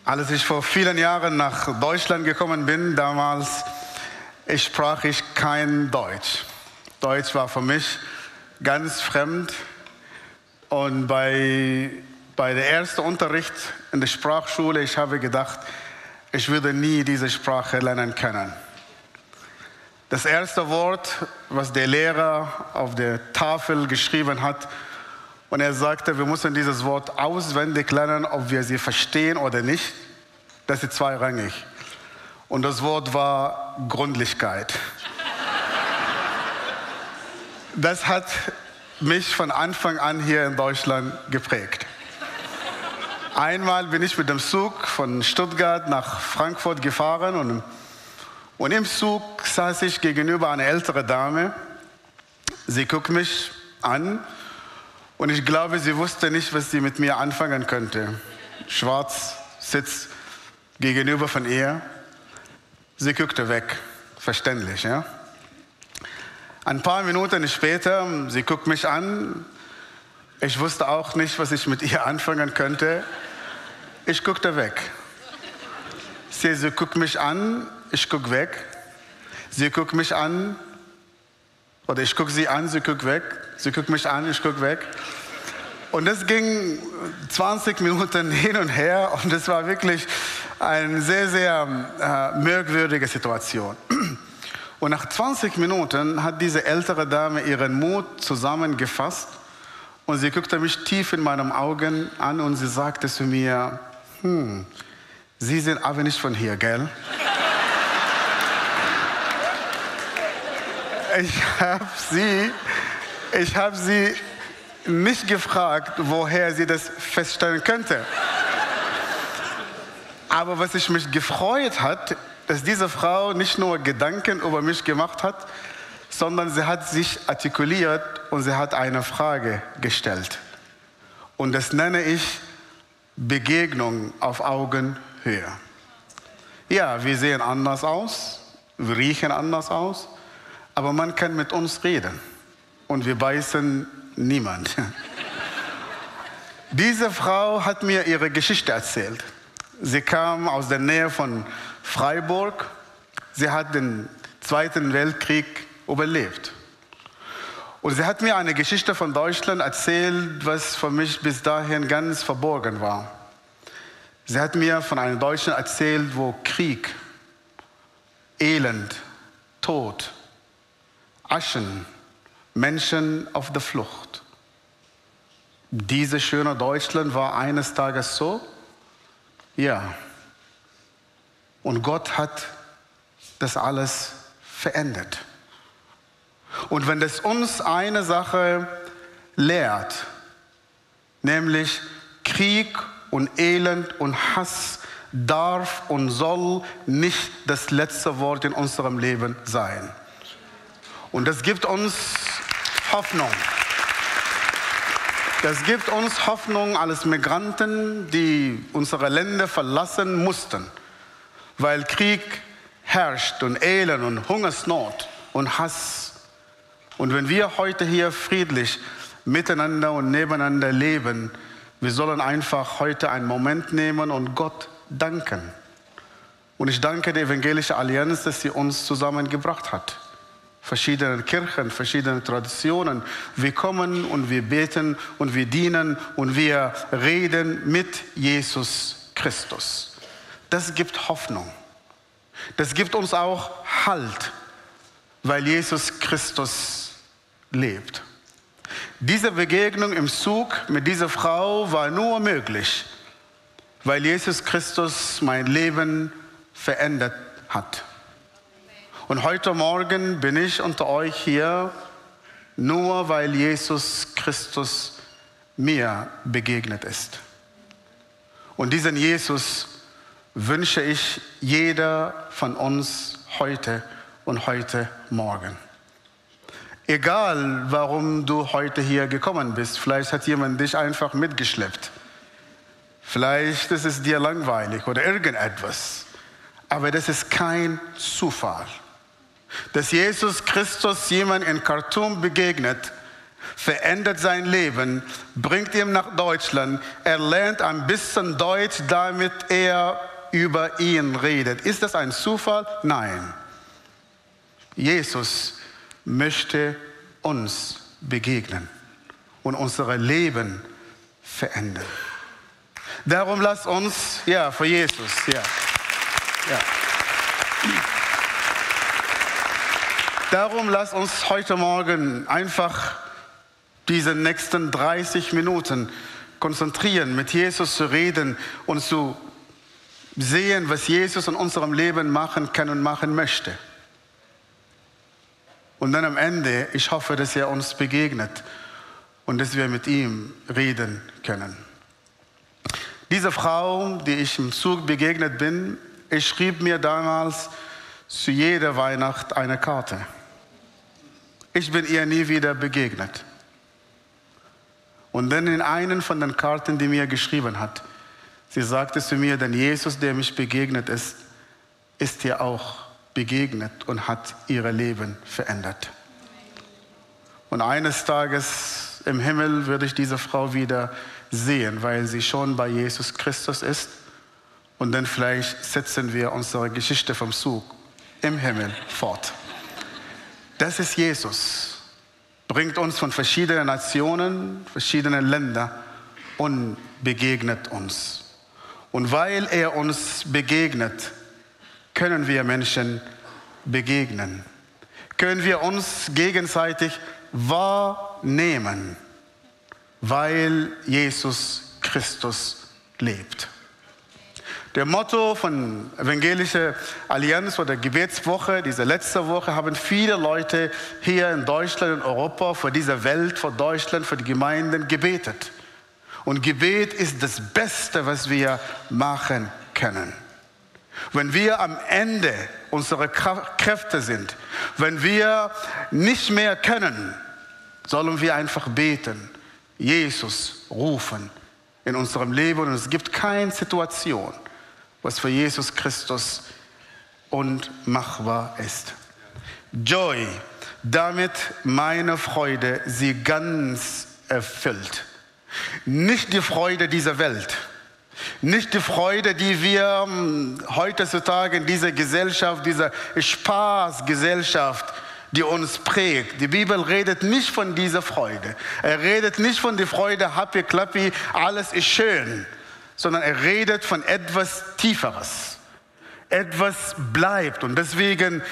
Als ich vor vielen Jahren nach Deutschland gekommen bin, damals sprach ich kein Deutsch. Deutsch war für mich ganz fremd. Und bei der ersten Unterricht in der Sprachschule, ich habe gedacht, ich würde nie diese Sprache lernen können. Das erste Wort, was der Lehrer auf der Tafel geschrieben hat, und er sagte, wir müssen dieses Wort auswendig lernen, ob wir sie verstehen oder nicht. Das ist zweirangig. Und das Wort war Gründlichkeit. Das hat mich von Anfang an hier in Deutschland geprägt. Einmal bin ich mit dem Zug von Stuttgart nach Frankfurt gefahren und im Zug saß ich gegenüber einer älteren Dame. Sie guckt mich an und ich glaube, sie wusste nicht, was sie mit mir anfangen könnte. Schwarz sitzt gegenüber von ihr. Sie guckte weg, verständlich, ja. Ein paar Minuten später, sie guckt mich an. Ich wusste auch nicht, was ich mit ihr anfangen könnte. Ich guckte weg. Sie guckt mich an, ich gucke weg. Sie guckt mich an, oder ich gucke sie an, sie guckt weg. Sie guckt mich an, ich gucke weg. Und das ging 20 Minuten hin und her und es war wirklich eine sehr, sehr merkwürdige Situation. Und nach 20 Minuten hat diese ältere Dame ihren Mut zusammengefasst und sie guckte mich tief in meinen Augen an und sie sagte zu mir, Sie sind aber nicht von hier, gell? Ich habe sie nicht gefragt, woher sie das feststellen könnte. Aber was mich gefreut hat, dass diese Frau nicht nur Gedanken über mich gemacht hat, sondern sie hat sich artikuliert und sie hat eine Frage gestellt. Und das nenne ich Begegnung auf Augenhöhe. Ja, wir sehen anders aus, wir riechen anders aus, aber man kann mit uns reden und wir beißen niemand. Diese Frau hat mir ihre Geschichte erzählt. Sie kam aus der Nähe von Freiburg. Sie hat den Zweiten Weltkrieg überlebt. Und sie hat mir eine Geschichte von Deutschland erzählt, was für mich bis dahin ganz verborgen war. Sie hat mir von einem Deutschland erzählt, wo Krieg, Elend, Tod, Aschen, Menschen auf der Flucht. Dieses schöne Deutschland war eines Tages so, ja. Und Gott hat das alles verändert. Und wenn das uns eine Sache lehrt, nämlich Krieg und Elend und Hass darf und soll nicht das letzte Wort in unserem Leben sein. Und das gibt uns Hoffnung. Das gibt uns Hoffnung als Migranten, die unsere Länder verlassen mussten, weil Krieg herrscht und Elend und Hungersnot und Hass. Und wenn wir heute hier friedlich miteinander und nebeneinander leben, wir sollen einfach heute einen Moment nehmen und Gott danken. Und ich danke der Evangelischen Allianz, dass sie uns zusammengebracht hat. Verschiedene Kirchen, verschiedene Traditionen. Wir kommen und wir beten und wir dienen und wir reden mit Jesus Christus. Das gibt Hoffnung. Das gibt uns auch Halt, weil Jesus Christus lebt. Diese Begegnung im Zug mit dieser Frau war nur möglich, weil Jesus Christus mein Leben verändert hat. Und heute Morgen bin ich unter euch hier, nur weil Jesus Christus mir begegnet ist. Und diesen Jesus wünsche ich jeder von uns heute und heute Morgen. Egal, warum du heute hier gekommen bist, vielleicht hat jemand dich einfach mitgeschleppt. Vielleicht ist es dir langweilig oder irgendetwas. Aber das ist kein Zufall. Dass Jesus Christus jemand in Khartoum begegnet, verändert sein Leben, bringt ihn nach Deutschland. Er lernt ein bisschen Deutsch, damit er über ihn redet. Ist das ein Zufall? Nein. Jesus möchte uns begegnen und unser Leben verändern. Darum lasst uns, für Jesus, Darum lasst uns heute Morgen einfach diese nächsten 30 Minuten konzentrieren, mit Jesus zu reden und zu sehen, was Jesus in unserem Leben machen kann und machen möchte. Und dann am Ende, ich hoffe, dass er uns begegnet und dass wir mit ihm reden können. Diese Frau, die ich im Zug begegnet bin, ich schrieb mir damals zu jeder Weihnacht eine Karte. Ich bin ihr nie wieder begegnet. Und dann in einen von den Karten, die mir geschrieben hat, sie sagte zu mir, denn Jesus, der mich begegnet ist, ist ihr auch begegnet und hat ihr Leben verändert. Und eines Tages im Himmel würde ich diese Frau wieder sehen, weil sie schon bei Jesus Christus ist. Und dann vielleicht setzen wir unsere Geschichte vom Zug im Himmel fort. Das ist Jesus. Bringt uns von verschiedenen Nationen, verschiedenen Ländern und begegnet uns. Und weil er uns begegnet, können wir Menschen begegnen. Können wir uns gegenseitig wahrnehmen, weil Jesus Christus lebt. Der Motto von Evangelische Allianz oder Gebetswoche, diese letzte Woche, haben viele Leute hier in Deutschland und Europa, für diese Welt, für Deutschland, für die Gemeinden gebetet. Und Gebet ist das Beste, was wir machen können. Wenn wir am Ende unserer Kräfte sind, wenn wir nicht mehr können, sollen wir einfach beten, Jesus rufen in unserem Leben. Und es gibt keine Situation, was für Jesus Christus unmachbar ist. Joy, damit meine Freude sie ganz erfüllt. Nicht die Freude dieser Welt, nicht die Freude, die wir heutzutage in dieser Gesellschaft, dieser Spaßgesellschaft, die uns prägt. Die Bibel redet nicht von dieser Freude. Er redet nicht von der Freude, happy, clappy, alles ist schön, sondern er redet von etwas Tieferes. Etwas bleibt. Und deswegen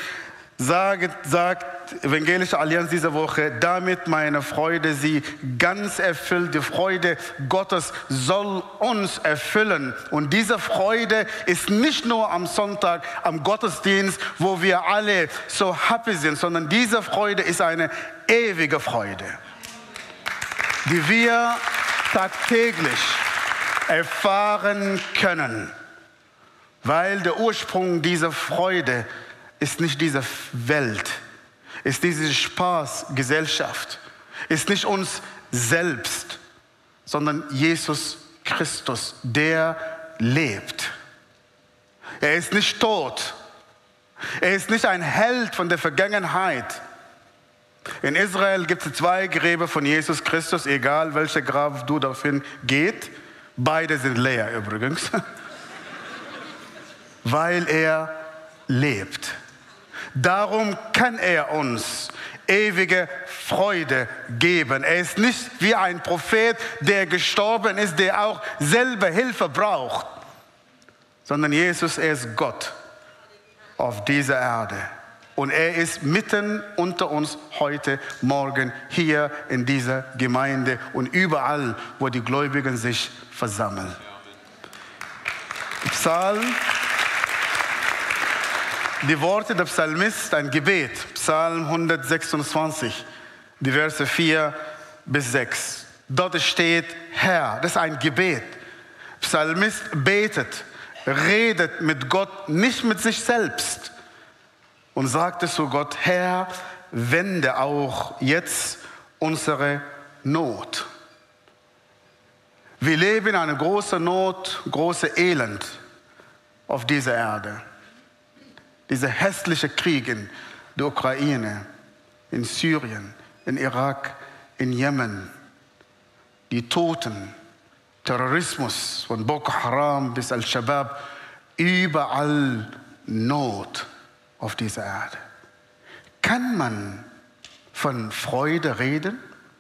sagt Evangelische Allianz diese Woche, damit meine Freude sie ganz erfüllt. Die Freude Gottes soll uns erfüllen. Und diese Freude ist nicht nur am Sonntag, am Gottesdienst, wo wir alle so happy sind, sondern diese Freude ist eine ewige Freude, die wir tagtäglich erfahren können. Weil der Ursprung dieser Freude ist nicht diese Welt, ist diese Spaßgesellschaft, ist nicht uns selbst, sondern Jesus Christus, der lebt. Er ist nicht tot. Er ist nicht ein Held von der Vergangenheit. In Israel gibt es 2 Gräber von Jesus Christus, egal welcher Grab du dorthin geht. Beide sind leer übrigens, weil er lebt. Darum kann er uns ewige Freude geben. Er ist nicht wie ein Prophet, der gestorben ist, der auch selber Hilfe braucht, sondern Jesus, er ist Gott auf dieser Erde. Und er ist mitten unter uns heute Morgen hier in dieser Gemeinde und überall, wo die Gläubigen sich versammeln. Die Worte der Psalmist, ein Gebet, Psalm 126, die Verse 4 bis 6. Dort steht Herr, das ist ein Gebet. Psalmist betet, redet mit Gott, nicht mit sich selbst. Und sagte zu Gott, Herr, wende auch jetzt unsere Not. Wir leben in einer großen Not, große Elend auf dieser Erde. Dieser hässliche Krieg in der Ukraine, in Syrien, in Irak, in Jemen, die Toten, Terrorismus von Boko Haram bis Al-Shabaab, überall Not auf dieser Erde. Kann man von Freude reden?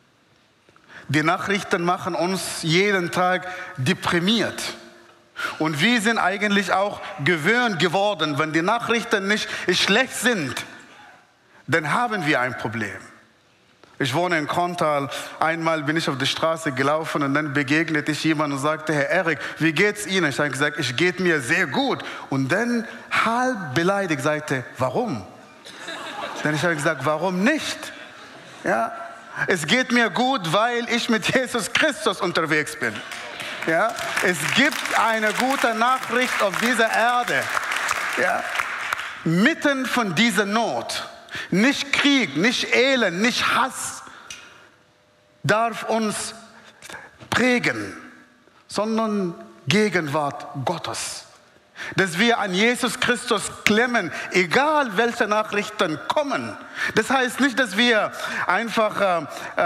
Die Nachrichten machen uns jeden Tag deprimiert. Und wir sind eigentlich auch gewöhnt geworden, wenn die Nachrichten nicht schlecht sind, dann haben wir ein Problem. Ich wohne in Krontal. Einmal bin ich auf der Straße gelaufen und dann begegnete ich jemandem und sagte, Herr Erik, wie geht's Ihnen? Ich habe gesagt, es geht mir sehr gut. Und dann halb beleidigt sagte, warum? Dann ich habe gesagt, warum nicht? Ja, es geht mir gut, weil ich mit Jesus Christus unterwegs bin. Ja, es gibt eine gute Nachricht auf dieser Erde. Ja, mitten von dieser Not. Nicht Krieg, nicht Elend, nicht Hass darf uns prägen, sondern Gegenwart Gottes. Dass wir an Jesus Christus klemmen, egal welche Nachrichten kommen. Das heißt nicht, dass wir einfach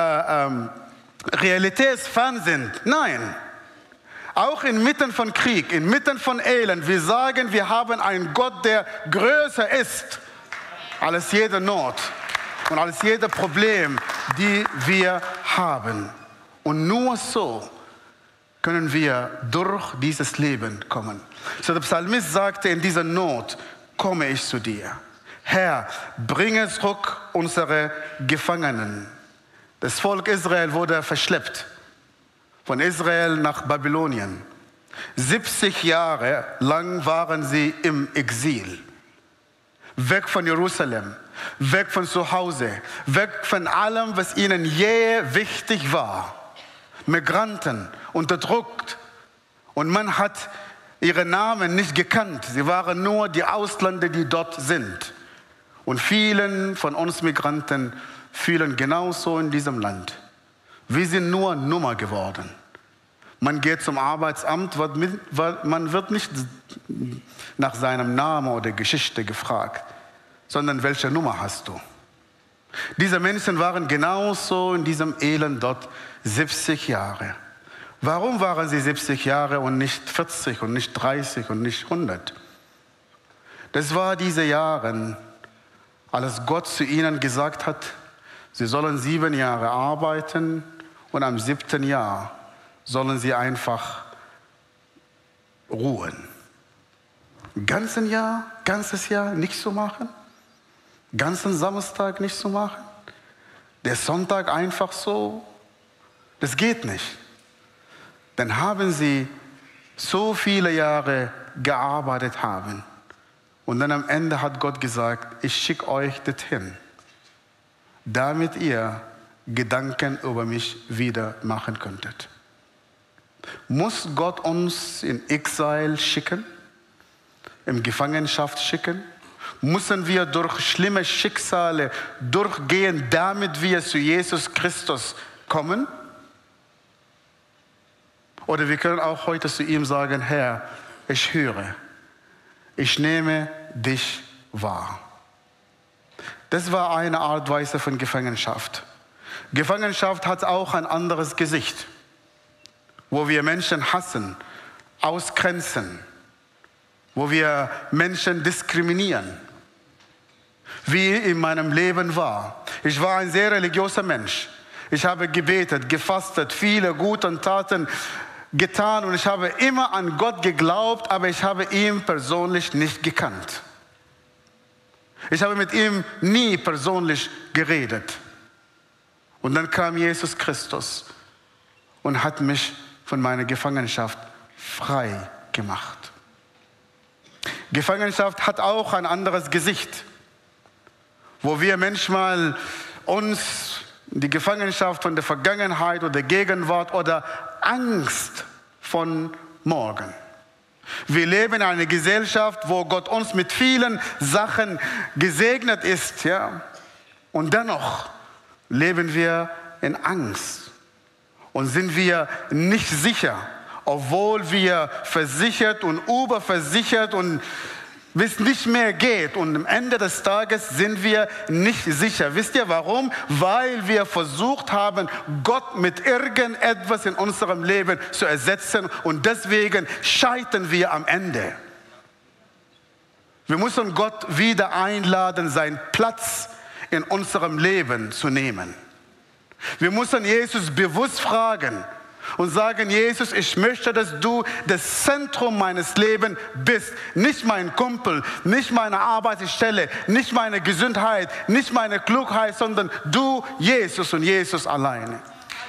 realitätsfern sind. Nein. Auch inmitten von Krieg, inmitten von Elend, wir sagen, wir haben einen Gott, der größer ist als jede Not und als jedes Problem, die wir haben. Und nur so können wir durch dieses Leben kommen. So der Psalmist sagte, in dieser Not komme ich zu dir. Herr, bringe zurück unsere Gefangenen. Das Volk Israel wurde verschleppt von Israel nach Babylonien. 70 Jahre lang waren sie im Exil. Weg von Jerusalem, weg von zu Hause, weg von allem, was ihnen je wichtig war. Migranten, unterdrückt. Und man hat ihre Namen nicht gekannt. Sie waren nur die Ausländer, die dort sind. Und vielen von uns Migranten fühlen genauso in diesem Land. Wir sind nur Nummer geworden. Man geht zum Arbeitsamt, man wird nicht nach seinem Namen oder Geschichte gefragt, sondern welche Nummer hast du? Diese Menschen waren genauso in diesem Elend dort 70 Jahre. Warum waren sie 70 Jahre und nicht 40 und nicht 30 und nicht 100? Das war diese Jahre, als Gott zu ihnen gesagt hat, sie sollen 7 Jahre arbeiten und am 7. Jahr sollen sie einfach ruhen. Ganzes Jahr nichts zu machen? Ganzen Samstag nichts zu machen? Der Sonntag einfach so? Das geht nicht. Dann haben sie so viele Jahre gearbeitet haben. Und dann am Ende hat Gott gesagt, ich schicke euch dorthin, damit ihr Gedanken über mich wieder machen könntet. Muss Gott uns in Exil schicken? In Gefangenschaft schicken? Müssen wir durch schlimme Schicksale durchgehen, damit wir zu Jesus Christus kommen? Oder wir können auch heute zu ihm sagen, Herr, ich höre, ich nehme dich wahr. Das war eine Art und Weise von Gefangenschaft. Gefangenschaft hat auch ein anderes Gesicht, wo wir Menschen hassen, ausgrenzen, wo wir Menschen diskriminieren, wie in meinem Leben war. Ich war ein sehr religiöser Mensch. Ich habe gebetet, gefastet, viele gute Taten getan und ich habe immer an Gott geglaubt, aber ich habe ihn persönlich nicht gekannt. Ich habe mit ihm nie persönlich geredet. Und dann kam Jesus Christus und hat mich von meiner Gefangenschaft frei gemacht. Gefangenschaft hat auch ein anderes Gesicht, wo wir manchmal uns die Gefangenschaft von der Vergangenheit oder der Gegenwart oder Angst von morgen. Wir leben in einer Gesellschaft, wo Gott uns mit vielen Sachen gesegnet ist, ja? Und dennoch leben wir in Angst und sind wir nicht sicher, obwohl wir versichert und überversichert und wie es nicht mehr geht. Und am Ende des Tages sind wir nicht sicher. Wisst ihr warum? Weil wir versucht haben, Gott mit irgendetwas in unserem Leben zu ersetzen. Und deswegen scheitern wir am Ende. Wir müssen Gott wieder einladen, seinen Platz in unserem Leben zu nehmen. Wir müssen Jesus bewusst fragen und sagen, Jesus, ich möchte, dass du das Zentrum meines Lebens bist. Nicht mein Kumpel, nicht meine Arbeitsstelle, nicht meine Gesundheit, nicht meine Klugheit, sondern du, Jesus und Jesus alleine.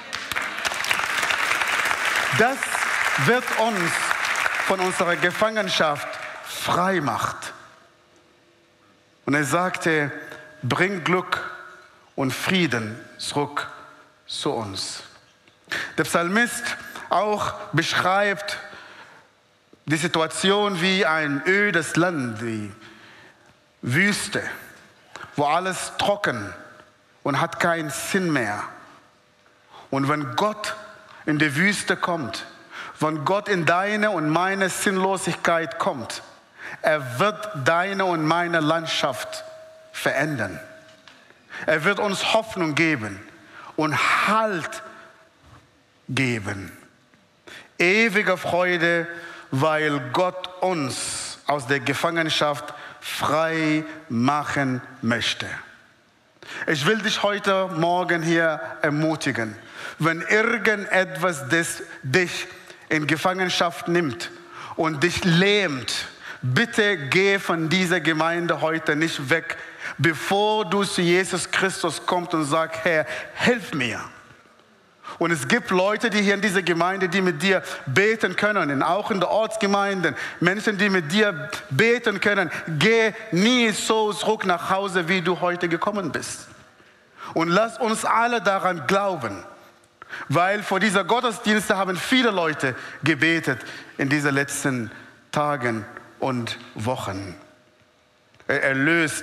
Das wird uns von unserer Gefangenschaft frei macht. Und er sagte, bring Glück und Frieden zurück zu uns. Der Psalmist auch beschreibt die Situation wie ein ödes Land, die Wüste, wo alles trocken und hat keinen Sinn mehr. Und wenn Gott in die Wüste kommt, wenn Gott in deine und meine Sinnlosigkeit kommt, er wird deine und meine Landschaft verändern. Er wird uns Hoffnung geben und Halt geben. Ewige Freude, weil Gott uns aus der Gefangenschaft frei machen möchte. Ich will dich heute Morgen hier ermutigen, wenn irgendetwas dich in Gefangenschaft nimmt und dich lähmt, bitte geh von dieser Gemeinde heute nicht weg, bevor du zu Jesus Christus kommst und sagst, Herr, hilf mir. Und es gibt Leute, die hier in dieser Gemeinde, die mit dir beten können, und auch in der Ortsgemeinde, Menschen, die mit dir beten können. Geh nie so zurück nach Hause, wie du heute gekommen bist. Und lass uns alle daran glauben, weil vor dieser Gottesdienste haben viele Leute gebetet in diesen letzten Tagen und Wochen. Er erlöst.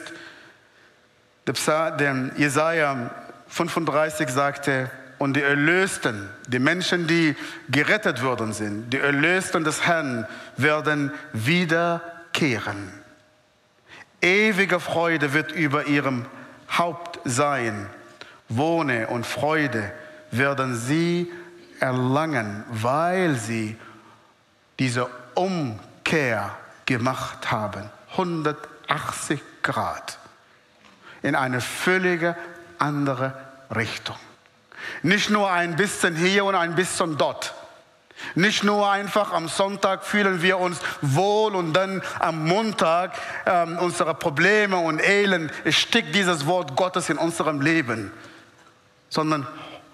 Der Jesaja 35 sagte, und die Erlösten, die Menschen, die gerettet worden sind, die Erlösten des Herrn werden wiederkehren. Ewige Freude wird über ihrem Haupt sein. Wohne und Freude werden sie erlangen, weil sie diese Umkehr gemacht haben. 180 Grad. In eine völlig andere Richtung. Nicht nur ein bisschen hier und ein bisschen dort. Nicht nur einfach am Sonntag fühlen wir uns wohl und dann am Montag unsere Probleme und Elend erstickt dieses Wort Gottes in unserem Leben. Sondern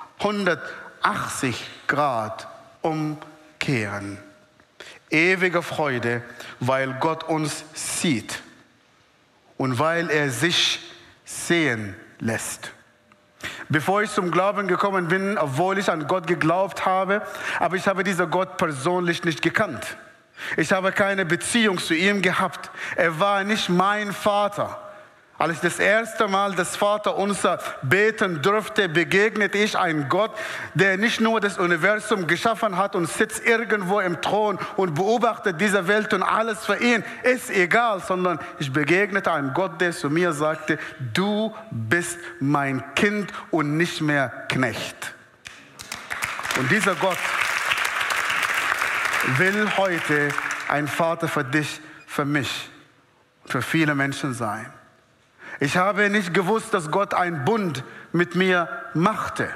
180 Grad umkehren. Ewige Freude, weil Gott uns sieht und weil er sich sehen lässt. Bevor ich zum Glauben gekommen bin, obwohl ich an Gott geglaubt habe, aber ich habe diesen Gott persönlich nicht gekannt. Ich habe keine Beziehung zu ihm gehabt. Er war nicht mein Vater. Als ich das erste Mal das Vaterunser beten durfte, begegnete ich einem Gott, der nicht nur das Universum geschaffen hat und sitzt irgendwo im Thron und beobachtet diese Welt und alles für ihn ist egal, sondern ich begegnete einem Gott, der zu mir sagte, du bist mein Kind und nicht mehr Knecht. Und dieser Gott will heute ein Vater für dich, für mich, für viele Menschen sein. Ich habe nicht gewusst, dass Gott einen Bund mit mir machte.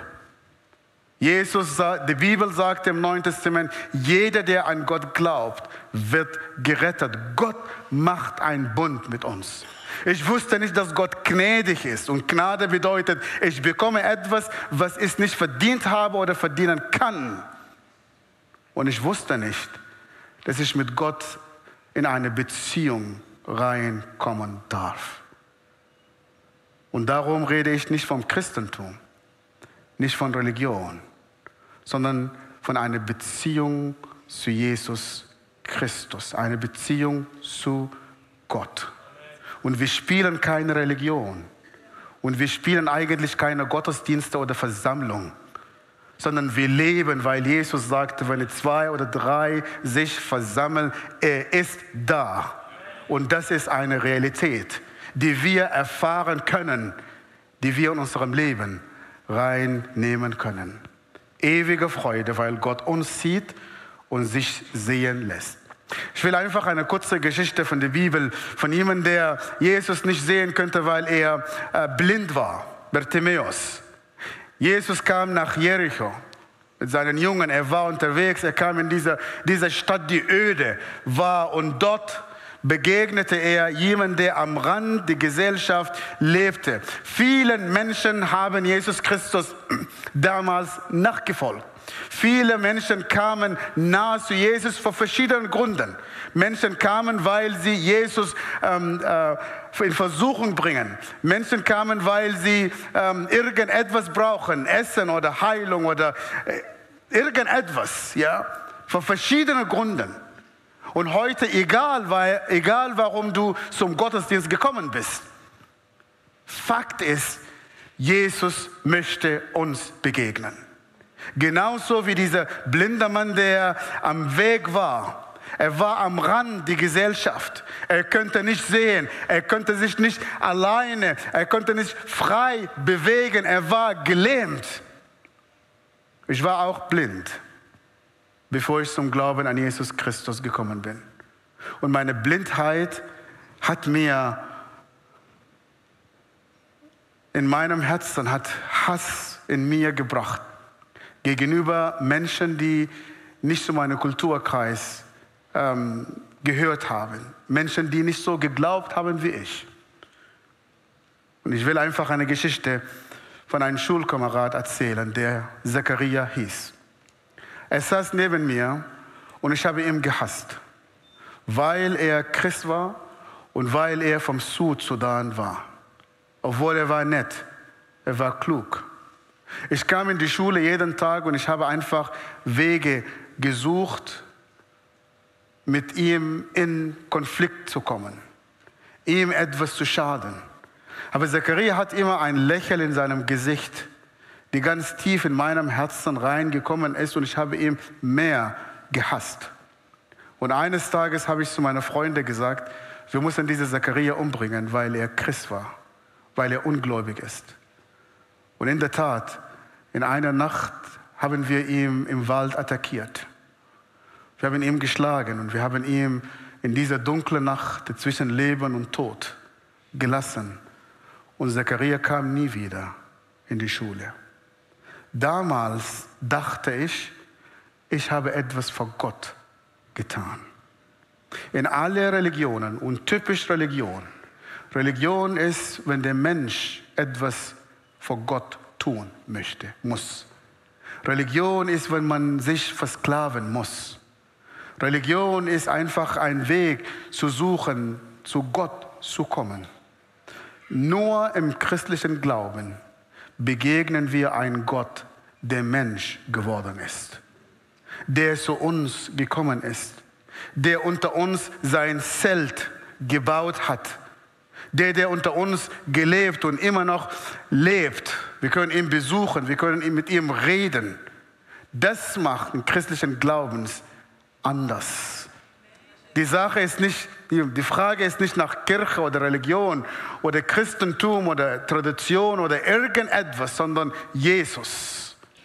Die Bibel sagt im Neuen Testament, jeder, der an Gott glaubt, wird gerettet. Gott macht einen Bund mit uns. Ich wusste nicht, dass Gott gnädig ist. Und Gnade bedeutet, ich bekomme etwas, was ich nicht verdient habe oder verdienen kann. Und ich wusste nicht, dass ich mit Gott in eine Beziehung reinkommen darf. Und darum rede ich nicht vom Christentum, nicht von Religion, sondern von einer Beziehung zu Jesus Christus, eine Beziehung zu Gott. Und wir spielen keine Religion und wir spielen eigentlich keine Gottesdienste oder Versammlung, sondern wir leben, weil Jesus sagte, wenn 2 oder 3 sich versammeln, er ist da. Und das ist eine Realität, die wir erfahren können, die wir in unserem Leben reinnehmen können. Ewige Freude, weil Gott uns sieht und sich sehen lässt. Ich will einfach eine kurze Geschichte von der Bibel, von jemandem, der Jesus nicht sehen könnte, weil er blind war, Bartimäus. Jesus kam nach Jericho mit seinen Jungen, er war unterwegs, er kam in diese Stadt, die öde war, und dort begegnete er jemandem, der am Rand der Gesellschaft lebte. Vielen Menschen haben Jesus Christus damals nachgefolgt. Viele Menschen kamen nahe zu Jesus vor verschiedenen Gründen. Menschen kamen, weil sie Jesus in Versuchung bringen. Menschen kamen, weil sie irgendetwas brauchen, Essen oder Heilung oder irgendetwas, ja, vor verschiedenen Gründen. Und heute, egal warum du zum Gottesdienst gekommen bist, Fakt ist, Jesus möchte uns begegnen. Genauso wie dieser blinde Mann, der am Weg war. Er war am Rand der Gesellschaft. Er konnte nicht sehen. Er konnte sich nicht alleine, er konnte nicht frei bewegen. Er war gelähmt. Ich war auch blind, bevor ich zum Glauben an Jesus Christus gekommen bin. Und meine Blindheit hat mir in meinem Herzen, hat Hass in mir gebracht gegenüber Menschen, die nicht zu meinem Kulturkreis gehört haben. Menschen, die nicht so geglaubt haben wie ich. Und ich will einfach eine Geschichte von einem Schulkamerad erzählen, der Zachariah hieß. Er saß neben mir und ich habe ihn gehasst, weil er Christ war und weil er vom Südsudan war. Obwohl er war nett, er war klug. Ich kam in die Schule jeden Tag und ich habe einfach Wege gesucht, mit ihm in Konflikt zu kommen, ihm etwas zu schaden. Aber Zachariah hat immer ein Lächeln in seinem Gesicht, die ganz tief in meinem Herzen reingekommen ist, und ich habe ihn mehr gehasst. Und eines Tages habe ich zu meinen Freunden gesagt, wir müssen diesen Zachariah umbringen, weil er Christ war, weil er ungläubig ist. Und in der Tat, in einer Nacht haben wir ihn im Wald attackiert. Wir haben ihn geschlagen und wir haben ihn in dieser dunklen Nacht zwischen Leben und Tod gelassen. Und Zachariah kam nie wieder in die Schule. Damals dachte ich, ich habe etwas vor Gott getan. In alle Religionen und typisch Religion. Religion ist, wenn der Mensch etwas vor Gott tun möchte, muss. Religion ist, wenn man sich versklaven muss. Religion ist einfach ein Weg zu suchen, zu Gott zu kommen. Nur im christlichen Glauben begegnen wir einem Gott, der Mensch geworden ist, der zu uns gekommen ist, der unter uns sein Zelt gebaut hat, der unter uns gelebt und immer noch lebt. Wir können ihn besuchen, wir können mit ihm reden. Das macht den christlichen Glaubens anders. Die Frage ist nicht nach Kirche oder Religion oder Christentum oder Tradition oder irgendetwas, sondern Jesus.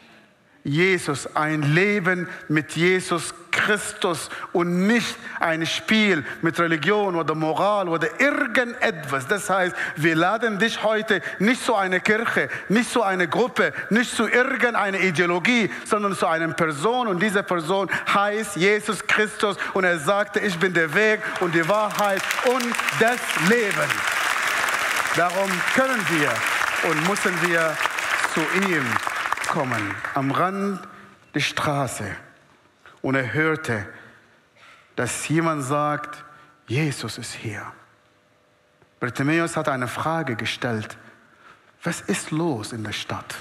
Jesus, ein Leben mit Jesus Christus und nicht ein Spiel mit Religion oder Moral oder irgendetwas. Das heißt, wir laden dich heute nicht zu einer Kirche, nicht zu einer Gruppe, nicht zu irgendeiner Ideologie, sondern zu einer Person, und diese Person heißt Jesus Christus, und er sagte, ich bin der Weg und die Wahrheit und das Leben. Darum können wir und müssen wir zu ihm kommen, am Rand der Straße. Und er hörte, dass jemand sagt, Jesus ist hier. Bartimäus hat eine Frage gestellt. Was ist los in der Stadt?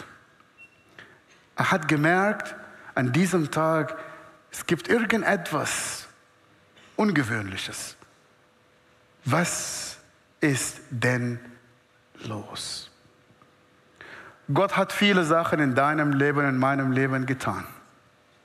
Er hat gemerkt, an diesem Tag, es gibt irgendetwas Ungewöhnliches. Was ist denn los? Gott hat viele Sachen in deinem Leben, in meinem Leben getan.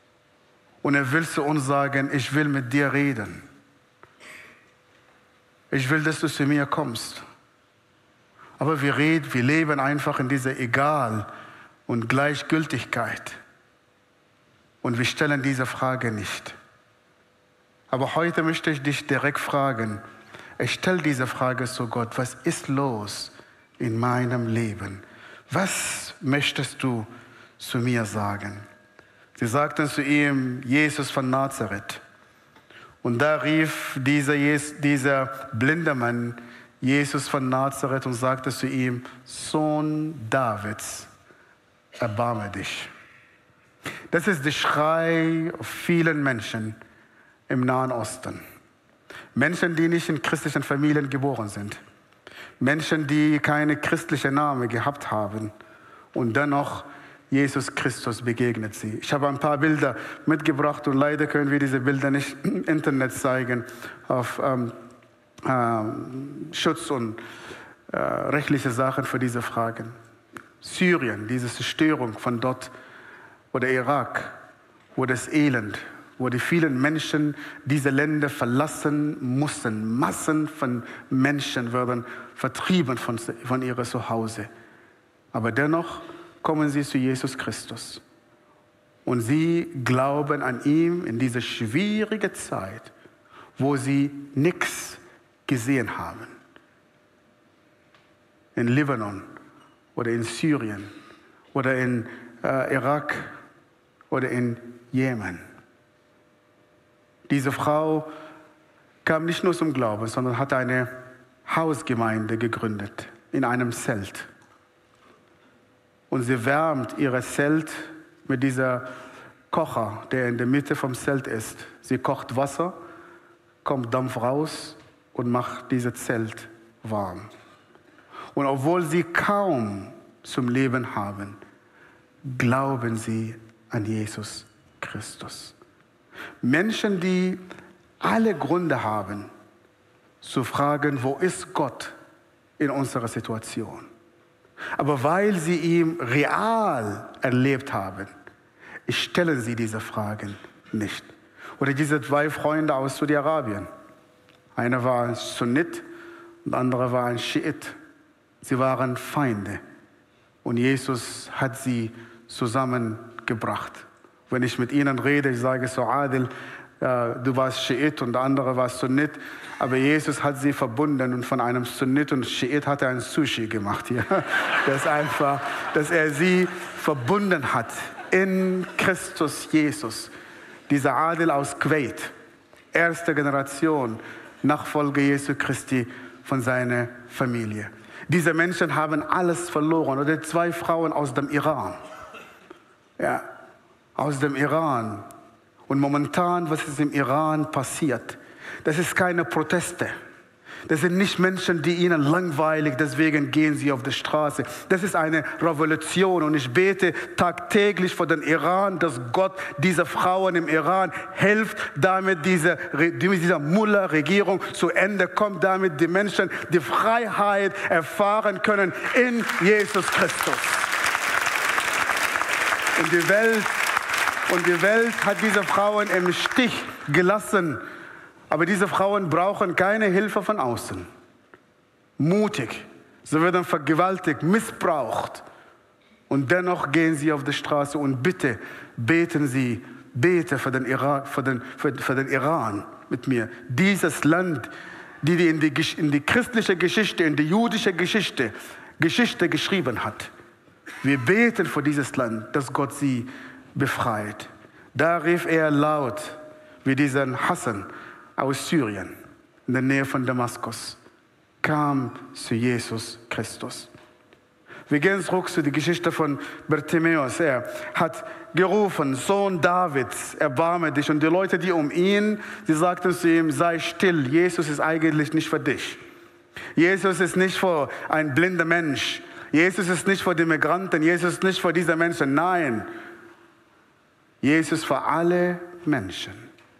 Und er will zu uns sagen, ich will mit dir reden. ich will, dass du zu mir kommst. Aber wir leben einfach in dieser Egal- und Gleichgültigkeit. Und wir stellen diese Frage nicht. Aber heute möchte ich dich direkt fragen. Ich stelle diese Frage zu Gott. Was ist los in meinem Leben? Was möchtest du zu mir sagen? Sie sagten zu ihm, Jesus von Nazareth. Und da rief dieser blinde Mann Jesus von Nazareth und sagte zu ihm, Sohn Davids, erbarme dich. Das ist der Schrei auf vielen Menschen im Nahen Osten. Menschen, die nicht in christlichen Familien geboren sind. Menschen, die keine christliche Name gehabt haben und dennoch Jesus Christus begegnet sie. Ich habe ein paar Bilder mitgebracht und leider können wir diese Bilder nicht im Internet zeigen, auf Schutz und rechtliche Sachen für diese Fragen. Syrien, diese Zerstörung von dort, oder Irak, wo das Elend, wo die vielen Menschen diese Länder verlassen mussten. Massen von Menschen werden vertrieben von ihrem Zuhause. Aber dennoch kommen sie zu Jesus Christus. Und sie glauben an ihn in dieser schwierigen Zeit, wo sie nichts gesehen haben. In Libanon oder in Syrien oder in Irak oder in Jemen. Diese Frau kam nicht nur zum Glauben, sondern hat eine Hausgemeinde gegründet in einem Zelt. Und sie wärmt ihr Zelt mit dieser Kocher, der in der Mitte vom Zelt ist. Sie kocht Wasser, kommt Dampf raus und macht dieses Zelt warm. Und obwohl sie kaum zum Leben haben, glauben sie an Jesus Christus. Menschen, die alle Gründe haben, zu fragen, wo ist Gott in unserer Situation? Aber weil sie ihn real erlebt haben, stellen sie diese Fragen nicht. Oder diese zwei Freunde aus Saudi-Arabien. Einer war ein Sunnit und der andere war ein Schiit. Sie waren Feinde. Und Jesus hat sie zusammengebracht. Wenn ich mit ihnen rede, ich sage so, Adil, du warst Schiit und der andere war Sunnit. Aber Jesus hat sie verbunden und von einem Sunnit und Schiit hat er ein Sushi gemacht. Ja? Das ist einfach, dass er sie verbunden hat in Christus Jesus. Dieser Adil aus Kuwait, erste Generation, Nachfolger Jesu Christi von seiner Familie. Diese Menschen haben alles verloren. Oder zwei Frauen aus dem Iran. Ja, aus dem Iran. Und momentan, was ist im Iran passiert, das ist keine Proteste. Das sind nicht Menschen, die ihnen langweilig, deswegen gehen sie auf die Straße. Das ist eine Revolution und ich bete tagtäglich für den Iran, dass Gott diese Frauen im Iran hilft, damit diese Mullah-Regierung zu Ende kommt, damit die Menschen die Freiheit erfahren können in Jesus Christus. Und die Welt hat diese Frauen im Stich gelassen. Aber diese Frauen brauchen keine Hilfe von außen. Mutig. Sie werden vergewaltigt, missbraucht. Und dennoch gehen sie auf die Straße und bitte beten sie, bete für den Iran mit mir. Dieses Land, die in die christliche Geschichte, in die jüdische Geschichte geschrieben hat. Wir beten für dieses Land, dass Gott sie befreit. Da rief er laut, wie diesen Hassan aus Syrien, in der Nähe von Damaskus, kam zu Jesus Christus. Wir gehen zurück zu der Geschichte von Bartimäus. Er hat gerufen, Sohn Davids, erbarme dich. Und die Leute, die um ihn, sie sagten zu ihm, sei still, Jesus ist eigentlich nicht für dich. Jesus ist nicht für einen blinden Mensch. Jesus ist nicht für die Migranten. Jesus ist nicht für diese Menschen. Nein, Jesus für alle Menschen.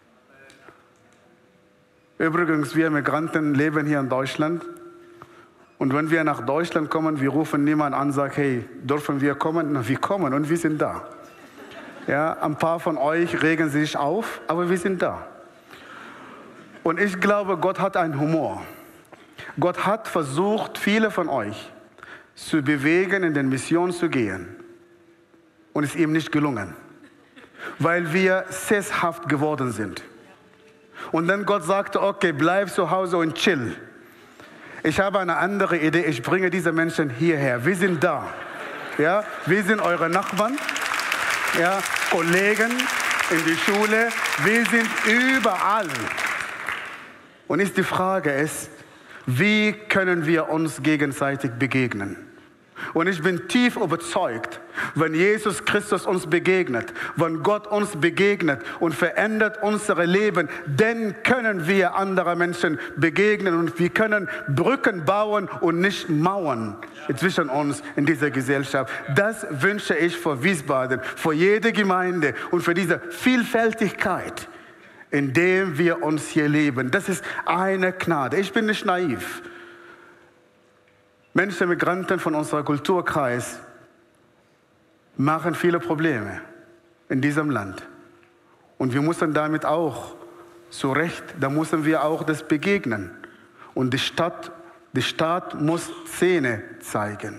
Übrigens, wir Migranten leben hier in Deutschland. Und wenn wir nach Deutschland kommen, wir rufen niemanden an und sagen, hey, dürfen wir kommen? Na, wir kommen und wir sind da. Ja, ein paar von euch regen sich auf, aber wir sind da. Und ich glaube, Gott hat einen Humor. Gott hat versucht, viele von euch zu bewegen, in den Mission zu gehen. Und es ist ihm nicht gelungen, weil wir sesshaft geworden sind. Und dann Gott sagte, okay, bleib zu Hause und chill. Ich habe eine andere Idee, ich bringe diese Menschen hierher. Wir sind da. Ja? Wir sind eure Nachbarn, ja? Kollegen in die Schule. Wir sind überall. Und die Frage ist, wie können wir uns gegenseitig begegnen? Und ich bin tief überzeugt, wenn Jesus Christus uns begegnet, wenn Gott uns begegnet und verändert unser Leben, dann können wir anderen Menschen begegnen und wir können Brücken bauen und nicht Mauern zwischen uns in dieser Gesellschaft. Das wünsche ich für Wiesbaden, für jede Gemeinde und für diese Vielfältigkeit, in der wir uns hier leben. Das ist eine Gnade. Ich bin nicht naiv. Menschen, Migranten von unserem Kulturkreis machen viele Probleme in diesem Land. Und wir müssen damit auch zurecht, da müssen wir auch das begegnen. Und die Staat muss Szene zeigen.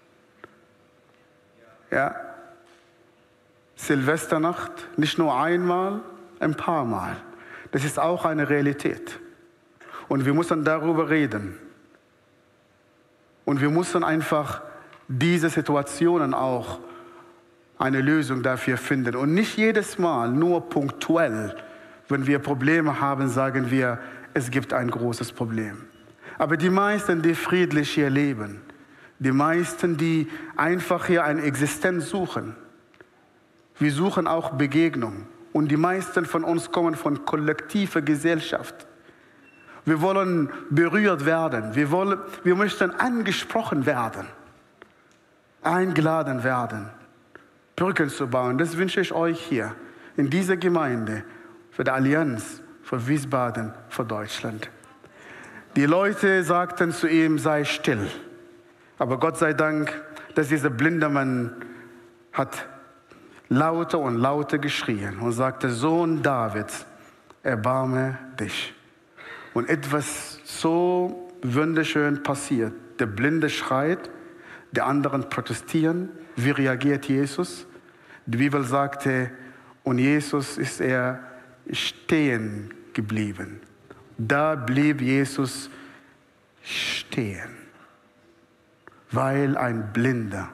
Ja? Silvesternacht, nicht nur einmal, ein paar Mal. Das ist auch eine Realität. Und wir müssen darüber reden. Und wir müssen einfach diese Situationen auch eine Lösung dafür finden. Und nicht jedes Mal, nur punktuell, wenn wir Probleme haben, sagen wir, es gibt ein großes Problem. Aber die meisten, die friedlich hier leben, die meisten, die einfach hier eine Existenz suchen, wir suchen auch Begegnung. Und die meisten von uns kommen von kollektiver Gesellschaft. Wir wollen berührt werden. Wir möchten angesprochen werden, eingeladen werden, Brücken zu bauen. Das wünsche ich euch hier in dieser Gemeinde, für die Allianz, für Wiesbaden, für Deutschland. Die Leute sagten zu ihm, sei still. Aber Gott sei Dank, dass dieser blinde Mann hat lauter und lauter geschrien und sagte, Sohn Davids, erbarme dich. Und etwas so wunderschön passiert. Der Blinde schreit, die anderen protestieren. Wie reagiert Jesus? Die Bibel sagte, und Jesus ist stehen geblieben. Da blieb Jesus stehen, weil ein Blinder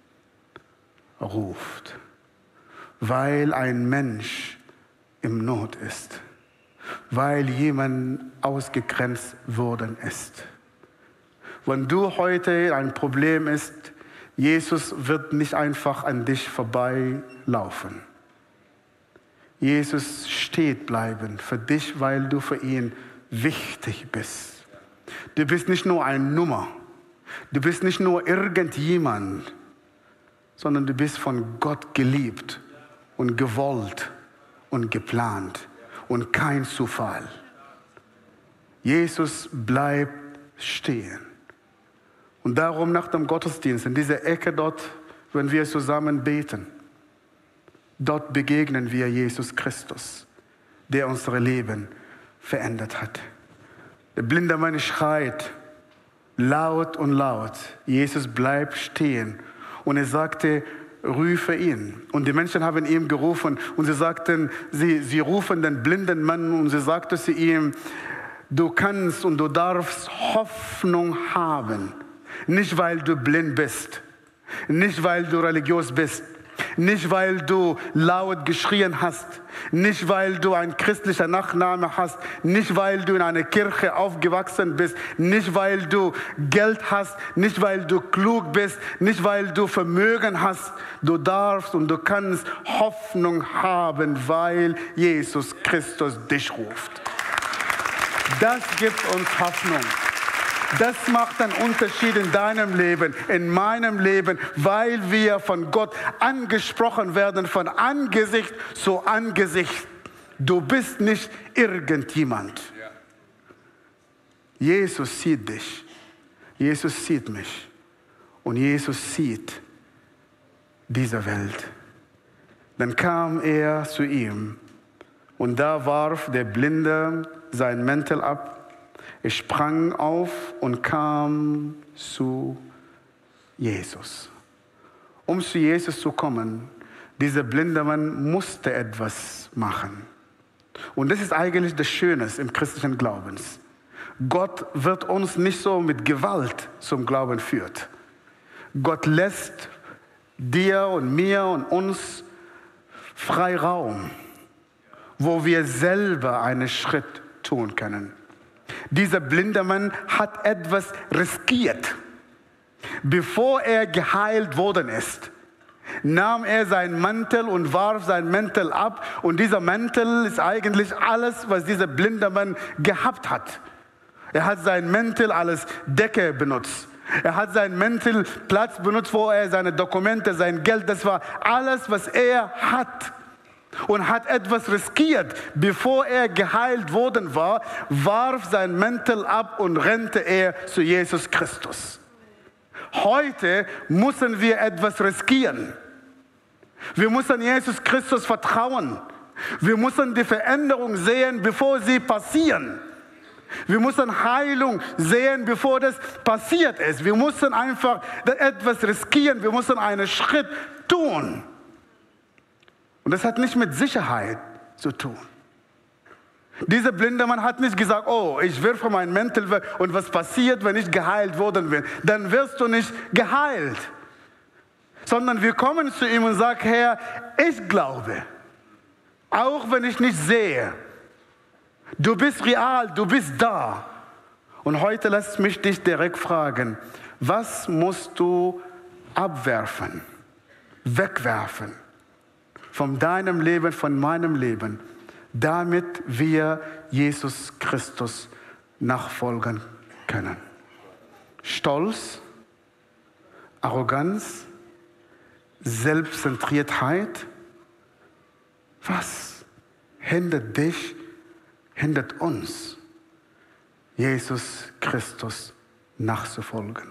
ruft, weil ein Mensch im Not ist, weil jemand ausgegrenzt worden ist. Wenn du heute ein Problem hast, Jesus wird nicht einfach an dich vorbeilaufen. Jesus steht bleiben für dich, weil du für ihn wichtig bist. Du bist nicht nur eine Nummer, du bist nicht nur irgendjemand, sondern du bist von Gott geliebt und gewollt und geplant und kein Zufall. Jesus bleibt stehen. Und darum nach dem Gottesdienst, in dieser Ecke dort, wenn wir zusammen beten, dort begegnen wir Jesus Christus, der unser Leben verändert hat. Der blinde Mann schreit laut und laut. Jesus bleibt stehen. Und er sagte, rufe ihn. Und die Menschen haben ihm gerufen und sie sagten, sie rufen den blinden Mann und sie sagten zu ihm, du kannst und du darfst Hoffnung haben. Nicht, weil du blind bist, nicht, weil du religiös bist, nicht, weil du laut geschrien hast, nicht, weil du ein christlicher Nachname hast, nicht, weil du in einer Kirche aufgewachsen bist, nicht, weil du Geld hast, nicht, weil du klug bist, nicht, weil du Vermögen hast. Du darfst und du kannst Hoffnung haben, weil Jesus Christus dich ruft. Das gibt uns Hoffnung. Das macht einen Unterschied in deinem Leben, in meinem Leben, weil wir von Gott angesprochen werden, von Angesicht zu Angesicht. Du bist nicht irgendjemand. Jesus sieht dich. Jesus sieht mich. Und Jesus sieht diese Welt. Dann kam er zu ihm und da warf der Blinde seinen Mantel ab. Er sprang auf und kam zu Jesus. Um zu Jesus zu kommen, dieser blinde Mann musste etwas machen. Und das ist eigentlich das Schöne im christlichen Glaubens. Gott wird uns nicht so mit Gewalt zum Glauben führt. Gott lässt dir und mir und uns Freiraum, wo wir selber einen Schritt tun können. Dieser blinde Mann hat etwas riskiert. Bevor er geheilt worden ist, nahm er seinen Mantel und warf seinen Mantel ab. Und dieser Mantel ist eigentlich alles, was dieser blinde Mann gehabt hat. Er hat seinen Mantel als Decke benutzt. Er hat seinen Mantel Platz benutzt, wo er seine Dokumente, sein Geld, das war alles, was er hat. Und hat etwas riskiert. Bevor er geheilt worden war, warf sein Mantel ab und rannte er zu Jesus Christus. Heute müssen wir etwas riskieren. Wir müssen Jesus Christus vertrauen. Wir müssen die Veränderung sehen, bevor sie passieren. Wir müssen Heilung sehen, bevor das passiert ist. Wir müssen einfach etwas riskieren. Wir müssen einen Schritt tun. Und das hat nicht mit Sicherheit zu tun. Dieser blinde Mann hat nicht gesagt, oh, ich wirfe meinen Mantel weg und was passiert, wenn ich geheilt worden bin? Dann wirst du nicht geheilt. Sondern wir kommen zu ihm und sagen, Herr, ich glaube, auch wenn ich nicht sehe, du bist real, du bist da. Und heute lässt mich dich direkt fragen, was musst du abwerfen, wegwerfen von deinem Leben, von meinem Leben, damit wir Jesus Christus nachfolgen können? Stolz, Arroganz, Selbstzentriertheit. Was hindert dich, hindert uns, Jesus Christus nachzufolgen?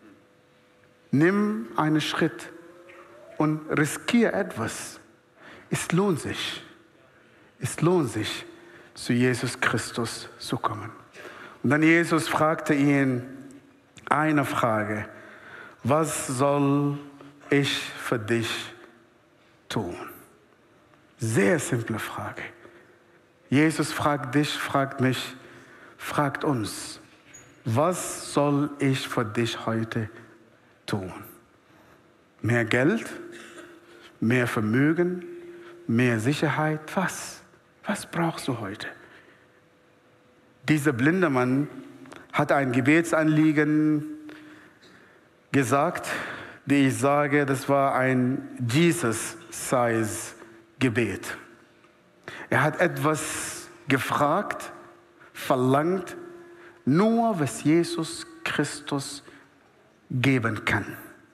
Nimm einen Schritt und riskiere etwas. Es lohnt sich. Es lohnt sich, zu Jesus Christus zu kommen. Und dann Jesus fragte ihn eine Frage. Was soll ich für dich tun? Sehr simple Frage. Jesus fragt dich, fragt mich, fragt uns. Was soll ich für dich heute tun? Mehr Geld? Mehr Vermögen? Mehr Sicherheit? Was? Was brauchst du heute? Dieser blinde Mann hat ein Gebetsanliegen gesagt, die ich sage, das war ein Jesus-Size-Gebet. Er hat etwas gefragt, verlangt, nur was Jesus Christus geben kann.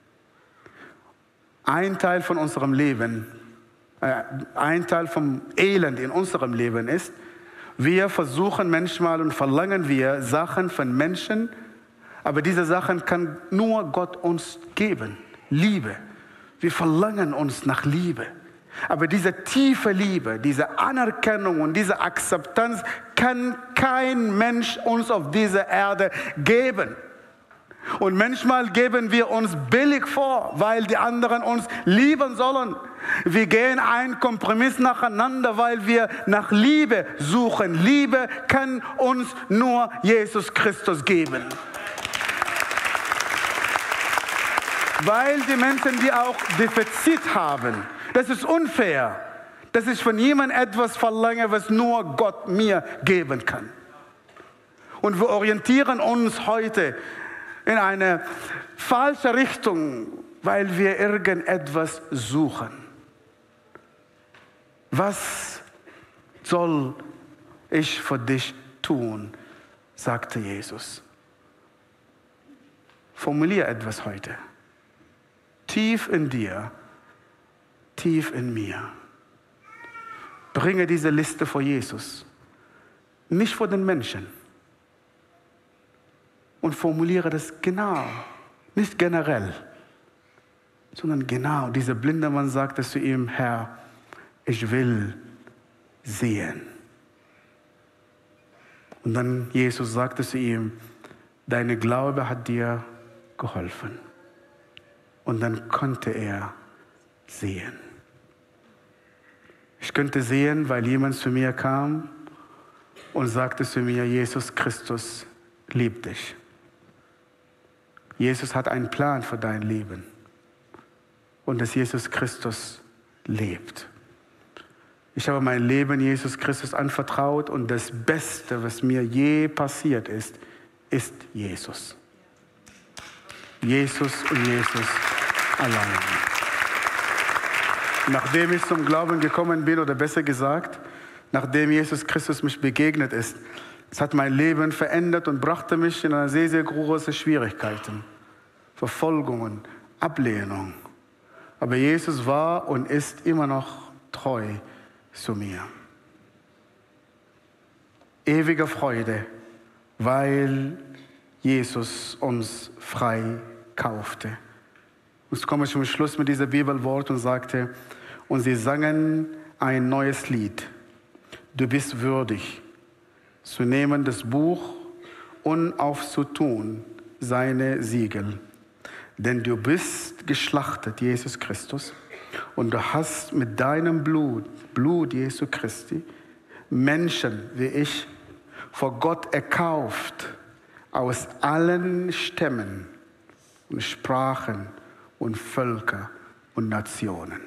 Ein Teil von unserem Leben, ein Teil vom Elend in unserem Leben ist, wir versuchen manchmal und verlangen wir Sachen von Menschen, aber diese Sachen kann nur Gott uns geben. Liebe. Wir verlangen uns nach Liebe. Aber diese tiefe Liebe, diese Anerkennung und diese Akzeptanz kann kein Mensch uns auf dieser Erde geben. Und manchmal geben wir uns billig vor, weil die anderen uns lieben sollen. Wir gehen einen Kompromiss nacheinander, weil wir nach Liebe suchen. Liebe kann uns nur Jesus Christus geben. Weil die Menschen, die auch Defizit haben, das ist unfair, dass ich von jemandem etwas verlange, was nur Gott mir geben kann. Und wir orientieren uns heute in eine falsche Richtung, weil wir irgendetwas suchen. Was soll ich für dich tun, sagte Jesus. Formuliere etwas heute. Tief in dir, tief in mir. Bringe diese Liste vor Jesus. Nicht vor den Menschen. Und formuliere das genau, nicht generell, sondern genau. Dieser blinde Mann sagte zu ihm, Herr, ich will sehen. Und dann Jesus sagte zu ihm, deine Glaube hat dir geholfen. Und dann konnte er sehen. Ich könnte sehen, weil jemand zu mir kam und sagte zu mir, Jesus Christus liebt dich. Jesus hat einen Plan für dein Leben. Und dass Jesus Christus lebt. Ich habe mein Leben Jesus Christus anvertraut und das Beste, was mir je passiert ist, ist Jesus. Jesus und Jesus allein. Nachdem ich zum Glauben gekommen bin, oder besser gesagt, nachdem Jesus Christus mich begegnet ist, es hat mein Leben verändert und brachte mich in eine sehr, sehr große Schwierigkeiten. Verfolgungen, Ablehnung. Aber Jesus war und ist immer noch treu zu mir. Ewige Freude, weil Jesus uns frei kaufte. Und jetzt komme ich zum Schluss mit diesem Bibelwort und sagte, und sie sangen ein neues Lied. Du bist würdig, zu nehmen das Buch und aufzutun seine Siegel. Denn du bist geschlachtet, Jesus Christus, und du hast mit deinem Blut Jesu Christi, Menschen wie ich, vor Gott erkauft, aus allen Stämmen und Sprachen und Völker und Nationen.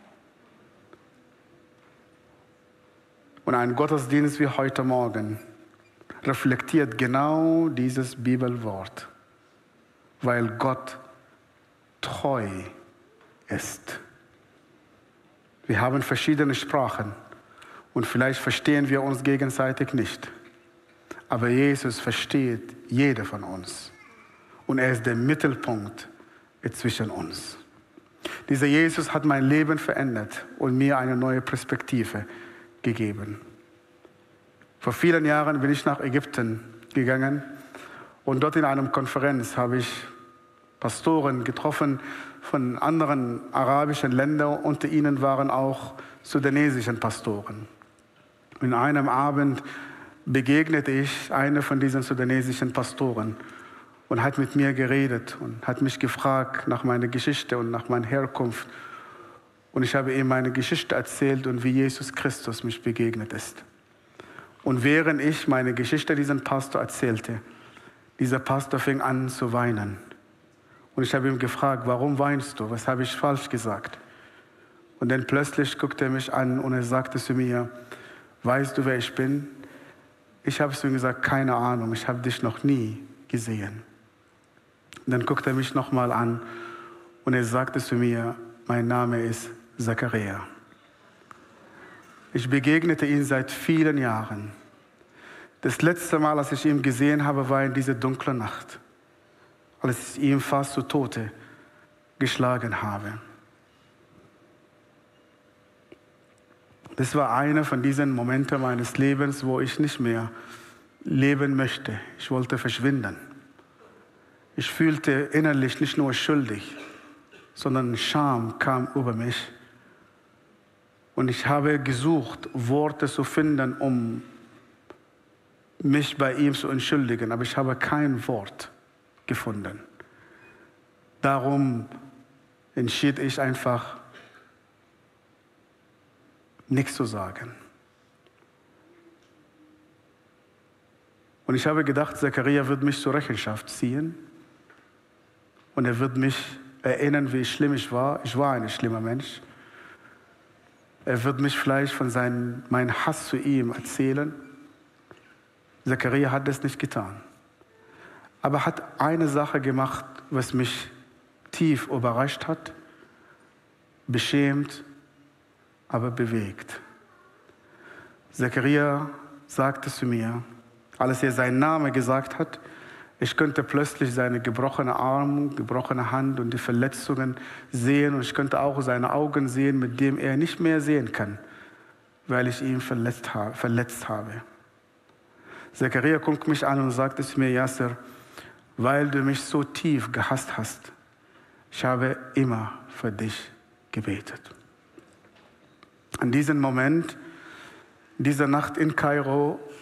Und ein Gottesdienst wie heute Morgen reflektiert genau dieses Bibelwort, weil Gott treu ist. Wir haben verschiedene Sprachen und vielleicht verstehen wir uns gegenseitig nicht. Aber Jesus versteht jeder von uns und er ist der Mittelpunkt zwischen uns. Dieser Jesus hat mein Leben verändert und mir eine neue Perspektive gegeben. Vor vielen Jahren bin ich nach Ägypten gegangen und dort in einer Konferenz habe ich Pastoren getroffen von anderen arabischen Ländern. Unter ihnen waren auch sudanesischen Pastoren. In einem Abend begegnete ich einer von diesen sudanesischen Pastoren und hat mit mir geredet und hat mich gefragt nach meiner Geschichte und nach meiner Herkunft. Und ich habe ihm meine Geschichte erzählt und wie Jesus Christus mich begegnet ist. Und während ich meine Geschichte diesem Pastor erzählte, dieser Pastor fing an zu weinen. Und ich habe ihn gefragt, warum weinst du? Was habe ich falsch gesagt? Und dann plötzlich guckte er mich an und er sagte zu mir, weißt du, wer ich bin? Ich habe zu ihm gesagt, keine Ahnung, ich habe dich noch nie gesehen. Und dann guckte er mich nochmal an und er sagte zu mir, mein Name ist Zachariah. Ich begegnete ihm seit vielen Jahren. Das letzte Mal, als ich ihn gesehen habe, war in dieser dunklen Nacht, als ich ihn fast zu Tode geschlagen habe. Das war einer von diesen Momenten meines Lebens, wo ich nicht mehr leben möchte. Ich wollte verschwinden. Ich fühlte innerlich nicht nur schuldig, sondern Scham kam über mich. Und ich habe gesucht, Worte zu finden, um mich bei ihm zu entschuldigen, aber ich habe kein Wort gefunden. Darum entschied ich einfach, nichts zu sagen. Und ich habe gedacht, Zachariah wird mich zur Rechenschaft ziehen und er wird mich erinnern, wie schlimm ich war. Ich war ein schlimmer Mensch. Er wird mich vielleicht von meinem Hass zu ihm erzählen. Zachariah hat das nicht getan. Aber er hat eine Sache gemacht, was mich tief überrascht hat, beschämt, aber bewegt. Zachariah sagte zu mir, als er seinen Namen gesagt hat, ich könnte plötzlich seine gebrochene Arm, gebrochene Hand und die Verletzungen sehen und ich könnte auch seine Augen sehen, mit denen er nicht mehr sehen kann, weil ich ihn verletzt habe. Zachariah guckt mich an und sagte zu mir, Yasser, weil du mich so tief gehasst hast, ich habe immer für dich gebetet. An diesem Moment, in dieser Nacht in Kairo,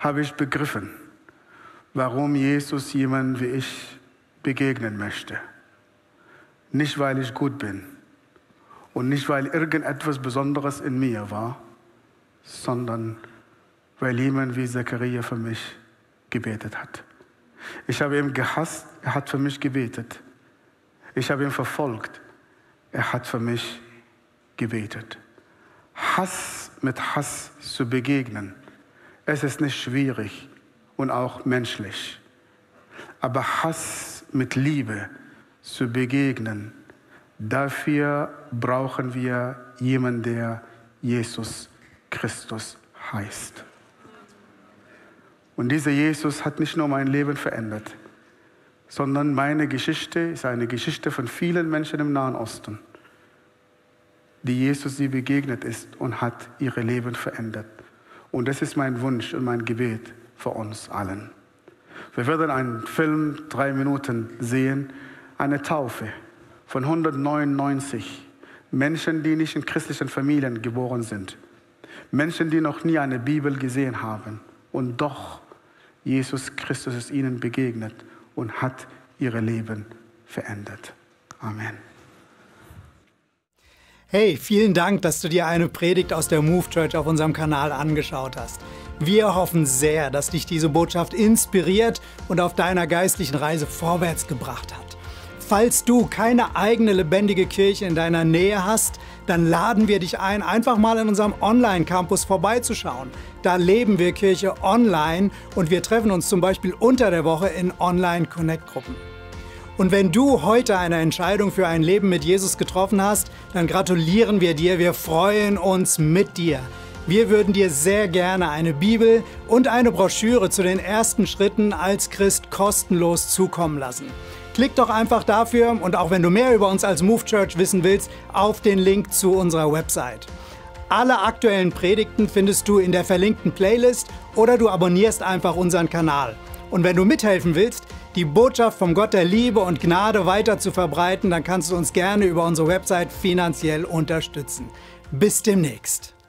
habe ich begriffen, warum Jesus jemand wie ich begegnen möchte. Nicht, weil ich gut bin und nicht, weil irgendetwas Besonderes in mir war, sondern weil jemand wie Zachariah für mich gebetet hat. Ich habe ihn gehasst, er hat für mich gebetet. Ich habe ihn verfolgt, er hat für mich gebetet. Hass mit Hass zu begegnen, es ist nicht schwierig und auch menschlich. Aber Hass mit Liebe zu begegnen, dafür brauchen wir jemanden, der Jesus Christus heißt. Und dieser Jesus hat nicht nur mein Leben verändert, sondern meine Geschichte ist eine Geschichte von vielen Menschen im Nahen Osten, die Jesus sie begegnet ist und hat ihre Leben verändert. Und das ist mein Wunsch und mein Gebet für uns allen. Wir werden einen Film, 3 Minuten sehen, eine Taufe von 199 Menschen, die nicht in christlichen Familien geboren sind. Menschen, die noch nie eine Bibel gesehen haben. Und doch, Jesus Christus ist ihnen begegnet und hat ihr Leben verändert. Amen. Hey, vielen Dank, dass du dir eine Predigt aus der Move Church auf unserem Kanal angeschaut hast. Wir hoffen sehr, dass dich diese Botschaft inspiriert und auf deiner geistlichen Reise vorwärts gebracht hat. Falls du keine eigene lebendige Kirche in deiner Nähe hast, dann laden wir dich ein, einfach mal in unserem Online-Campus vorbeizuschauen. Da leben wir Kirche online und wir treffen uns zum Beispiel unter der Woche in Online-Connect-Gruppen. Und wenn du heute eine Entscheidung für ein Leben mit Jesus getroffen hast, dann gratulieren wir dir, wir freuen uns mit dir. Wir würden dir sehr gerne eine Bibel und eine Broschüre zu den ersten Schritten als Christ kostenlos zukommen lassen. Klick doch einfach dafür und auch wenn du mehr über uns als Move Church wissen willst, auf den Link zu unserer Website. Alle aktuellen Predigten findest du in der verlinkten Playlist oder du abonnierst einfach unseren Kanal. Und wenn du mithelfen willst, die Botschaft vom Gott der Liebe und Gnade weiter zu verbreiten, dann kannst du uns gerne über unsere Website finanziell unterstützen. Bis demnächst.